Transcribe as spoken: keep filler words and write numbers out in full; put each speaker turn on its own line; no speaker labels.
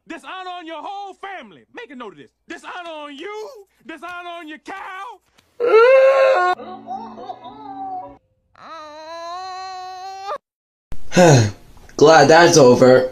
Dishonor on your whole family. Make a note of this. Dishonor on you. Dishonor on your cow.
Glad that's over.